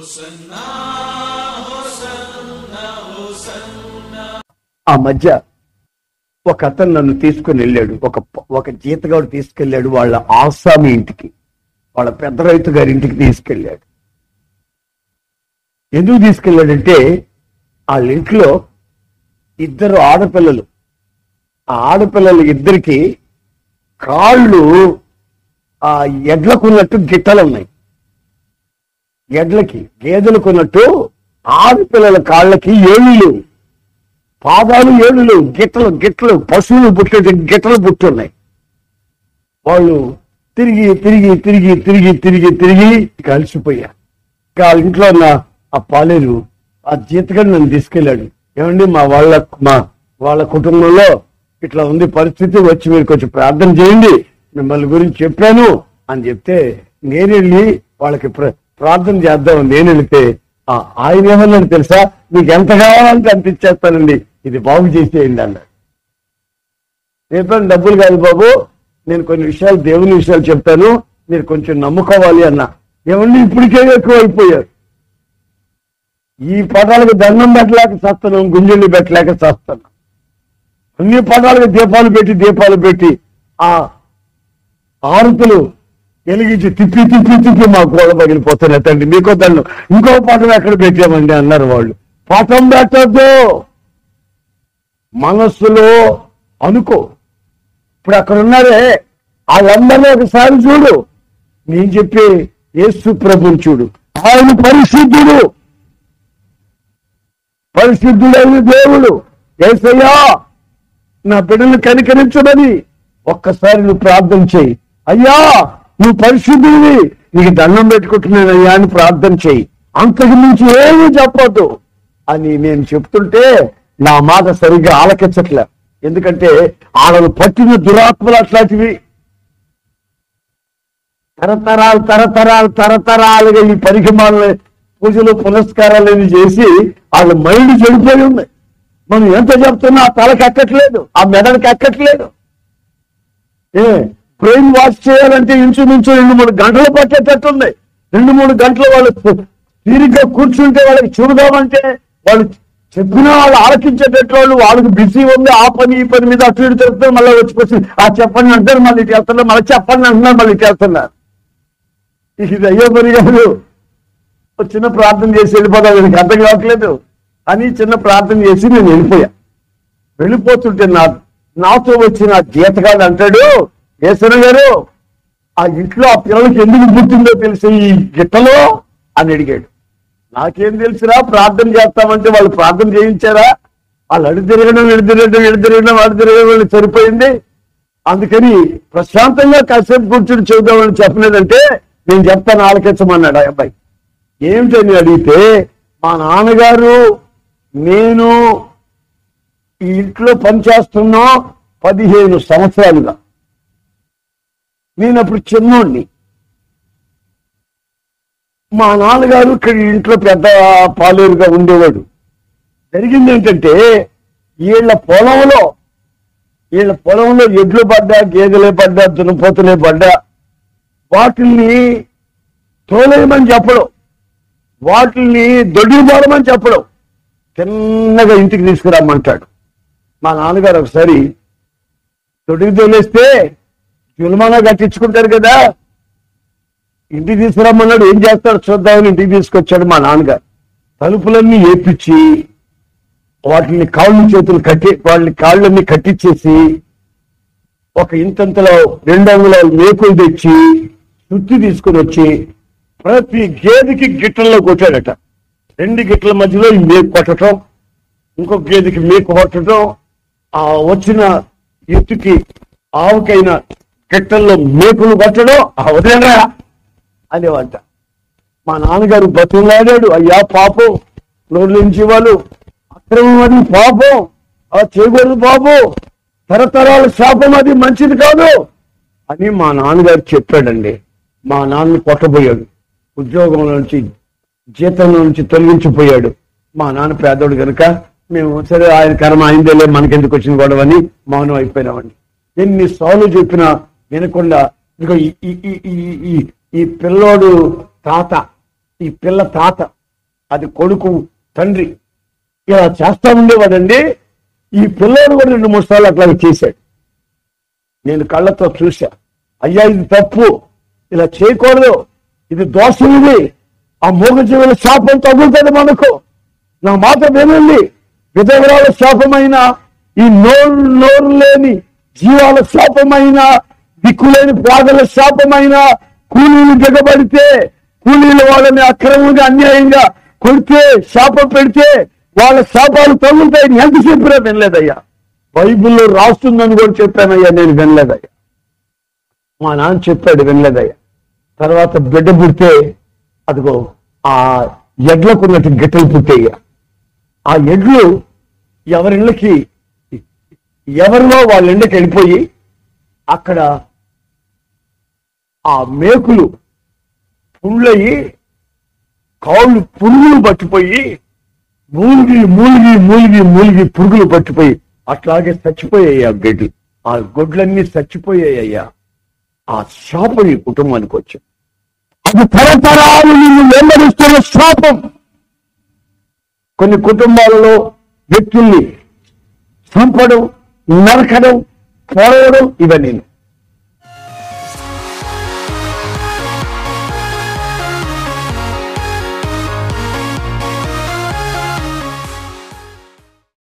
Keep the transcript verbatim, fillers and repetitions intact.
ఆ మధ్య ఒక అతను నన్ను తీసుకుని వెళ్ళాడు. ఒక ఒక జీతగాడు తీసుకెళ్ళాడు వాళ్ళ ఆసామి ఇంటికి, వాళ్ళ పెద్ద రైతు గారి ఇంటికి తీసుకెళ్ళాడు. ఎందుకు తీసుకెళ్ళాడంటే వాళ్ళ ఇంట్లో ఇద్దరు ఆడపిల్లలు, ఆ ఆడపిల్లలు ఇద్దరికి కాళ్ళు ఆ ఎడ్లకున్నట్టు గిట్టలు ఉన్నాయి. ఎడ్లకి గేదెలకున్నట్టు ఆడపిల్లల కాళ్ళకి ఏళ్ళు లేవు, పాదాలు ఏళ్ళు లేవు, గిట్టలు గిట్టలు పశువులు పుట్టే గిట్టలు పుట్టున్నాయి. వాళ్ళు తిరిగి తిరిగి తిరిగి తిరిగి తిరిగి తిరిగి కలిసిపోయారు. వాళ్ళ ఇంట్లో ఉన్న ఆ పాలేరు ఆ జీతగాడు నన్ను తీసుకెళ్ళాడు. ఏమండి మా వాళ్ళ మా వాళ్ళ కుటుంబంలో ఇట్లా ఉంది పరిస్థితి, వచ్చి మీరు కొంచెం ప్రార్థన చేయండి, మిమ్మల్ని గురించి చెప్పాను అని చెప్తే నేను వెళ్ళి వాళ్ళకి ప్రార్థన చేద్దామని నేను వెళితే ఆయన ఏమన్నాడు తెలుసా, మీకు ఎంత కావాలంటే అంత ఇచ్చేస్తానండి, ఇది బాగు చేసేయండి అన్నాడు. చెప్పాను డబ్బులు కాదు బాబు, నేను కొన్ని విషయాలు దేవుని విషయాలు చెప్తాను, మీరు కొంచెం నమ్ముకోవాలి అన్నా. ఏమండి ఇప్పటికే ఎక్కువ అయిపోయారు, ఈ పటాలకు దండం పెట్టలేక చేస్తాను, గుంజుల్ని పెట్టలేక చేస్తాను, అన్ని పటాలకు దీపాలు పెట్టి దీపాలు పెట్టి ఆ ఆరుతులు వెలిగించి తిప్పి తిప్పి తిప్పి మా గోడ పగిలిపోతున్నాయి తండ్రి, మీకో దండం, ఇంకో పటం ఎక్కడ పెట్టామండి అన్నారు వాళ్ళు. పటం పెట్టద్దు, మనస్సులో అనుకో. ఇప్పుడు అక్కడ ఉన్నారే వాళ్ళందరినీ ఒకసారి చూడు, నేను చెప్పే యేసు ప్రభుని చూడు, ఆయన పరిశుద్ధుడు, పరిశుద్ధుడైన దేవుడు. యేసయ్యా నా బిడ్డను కనికరించమని ఒక్కసారి నువ్వు ప్రార్థన చేయి. అయ్యా నువ్వు పరిశుద్ధుడివి, నీకు దండం పెట్టుకుంటున్నానయ్యా అని ప్రార్థన చేయి, అంతకు మించి ఏమీ చెప్పొద్దు అని నేను చెప్తుంటే నా మాట సరిగ్గా ఆలకించట్లే. ఎందుకంటే ఆడలు పట్టిన దురాత్మలు అట్లాంటివి. తరతరాలు తరతరాలు తరతరాలుగా ఈ పరిగమాలని పూజలు పునస్కారాలని చేసి వాళ్ళ మైండ్ చెడిపోయి ఉంది. మనం ఎంత చెప్తున్నా ఆ తలకి ఎక్కట్లేదు, ఆ మెదడుకి ఎక్కట్లేదు. ఏ బ్రెయిన్ వాష్ చేయాలంటే ఇంచుమించు రెండు మూడు గంటలు పట్టేటట్టుంది. రెండు మూడు గంటలు వాళ్ళు తీరిగ్గా కూర్చుంటే వాళ్ళకి చూడదామంటే వాళ్ళు చెప్పినా వాళ్ళు ఆలకించేటట్టు వాళ్ళు వాళ్ళకి బిజీ ఉంది, ఆ పని ఈ పని మీద అటు ఇటు తిరుగుతారు, మళ్ళీ వచ్చిపోయి ఆ చెప్పండి అంటారు, మళ్ళీ ఇటు వెళ్తున్నారు, మళ్ళీ చెప్పండి అంటున్నారు, మళ్ళీ ఇటు వెళ్తున్నారు. ఇది అయ్యో పని కాదు. చిన్న ప్రార్థన చేసి వెళ్ళిపోతాను, వీళ్ళకి అర్థం కావట్లేదు అని చిన్న ప్రార్థన చేసి నేను వెళ్ళిపోయా. వెళ్ళిపోతుంటే నా నాతో వచ్చిన జీతగాడు అంటాడు, యేసన్న గారు ఆ ఇంట్లో ఆ పిల్లలకి ఎందుకు పుట్టిందో తెలిసి ఈ గిట్టలో అని అడిగాడు. నాకేం తెలుసురా, ప్రార్థన చేస్తామంటే వాళ్ళు ప్రార్థన చేయించారా, వాళ్ళు అడి తిరగడం ఎడి తిరగడం ఎడి తిరగడం అడి తిరగడం వాళ్ళు సరిపోయింది. అందుకని ప్రశాంతంగా కాసేపు కూర్చుని చెబుదామని చెప్పలేదంటే నేను చెప్తాను ఆలకించమన్నాడు ఆ అబ్బాయి. ఏమిటని అడిగితే మా నాన్నగారు నేను ఈ ఇంట్లో పనిచేస్తున్నా పదిహేను సంవత్సరాలుగా, నేను అప్పుడు చిన్నోడిని. మా నాన్నగారు ఇక్కడ ఇంట్లో పెద్ద పాలేరుగా ఉండేవాడు. జరిగింది ఏంటంటే వీళ్ళ పొలంలో వీళ్ళ పొలంలో ఎడ్లు పడ్డా, గేదెలే పడ్డా, దున్నపోతులే పడ్డా వాటిల్ని తోలేయమని చెప్పడం, వాటిల్ని దొడ్డిపోవడమని చెప్పడం, చిన్నగా ఇంటికి తీసుకురామంటాడు. మా నాన్నగారు ఒకసారి దొడ్డికి తోలేస్తే జులమానా కట్టించుకుంటారు కదా, ఇంటికి తీసుకురమ్మన్నాడు. ఏం చేస్తాడు చూద్దామని ఇంటికి తీసుకొచ్చాడు మా నాన్నగారు. తలుపులన్నీ ఏపించి వాటిని కాళ్ళు చేతులు కట్టి వాళ్ళని కాళ్ళన్నీ కట్టించేసి ఒక ఇంతంతలో రెండు అంగుళాల మేకులు తెచ్చి సుత్తి తీసుకుని వచ్చి ప్రతి గేదెకి గిట్టల్లో కొట్టాడట. రెండు గిట్టల మధ్యలో ఈ మేకు కొట్టడం, ఇంకొక గేదెకి మేకు కొట్టడం, ఆ వచ్చిన ఎత్తుకి ఆవుకైన గిట్టల్లో మేకులు కొట్టడం, ఆ వదిలేరా అనేవంట. మా నాన్నగారు బతులాడాడు, అయ్యా పాపం నోళ్ళు నుంచి వాళ్ళు అక్రమం అది పాపం, అలా చేయకూడదు బాబు, తరతరాల శాపం అది మంచిది కాదు అని మా నాన్నగారు చెప్పాడండి. మా నాన్న కొట్టబోయాడు, ఉద్యోగం నుంచి జీతం నుంచి తొలగించిపోయాడు. మా నాన్న పేదోడు కనుక మేము సరే ఆయన కర్మ అయిందేలే మనకెందుకు వచ్చిన గొడవ అని మౌనం అయిపోయినామండి. ఎన్నిసార్లు చెప్పినా వినకుండా ఇదిగో ఈ ఈ పిల్లోడు తాత ఈ పిల్ల తాత, అది కొడుకు తండ్రి ఇలా చేస్తా ఉండేవాడండి. ఈ పిల్లోడు కూడా రెండు మూడు సార్లు అట్లాగే చేశాడు. నేను కళ్ళతో చూశా. అయ్యా ఇది తప్పు, ఇలా చేయకూడదు, ఇది దోషం, ఇది ఆ మూగజీవుల శాపం తగులుతుంది మనకు. నా మాట వినండి. విధవరాల శాపమైన, ఈ నోరు నోరు లేని జీవాల శాపమైన, దిక్కులేని ప్రాణుల శాపమైన, కూలీలు దిగబడితే కూలీలు వాళ్ళని అక్రమంగా అన్యాయంగా కొడితే శాపం పెడితే వాళ్ళ శాపాలు తగులుతాయని ఎంత చెప్పినా వినలేదయ్యా. బైబిల్లో రాస్తుందని కూడా చెప్పానయ్యా, నేను వినలేదయ్యా. మా నాన్న చెప్పాడు, వినలేదయ్యా. తర్వాత బిడ్డ పుడితే అదిగో ఆ ఎడ్లకు ఉన్నట్టు గిట్టలు పుట్టేయ్యా. ఆ ఎడ్లు ఎవరిళ్ళకి ఎవరిలో వాళ్ళ ఇంటికి వెళ్ళిపోయి అక్కడ ఆ మేకులు పుండ్లయ్యి కాళ్ళు పురుగులు పట్టిపోయి మూలిగి మూలిగి మూలిగి మూలిగి పురుగులు పట్టిపోయి అట్లాగే చచ్చిపోయాయి ఆ గడ్డి. ఆ గొడ్లన్నీ చచ్చిపోయాయ్యా. ఆ శాపం ఈ కుటుంబానికి వచ్చింది. అది తరతరాలు నిన్ను వెంబడిస్తున్న శాపం. కొన్ని కుటుంబాలలో వ్యక్తుల్ని చంపడం, నరకడం, పొడవడం ఇవన్నీ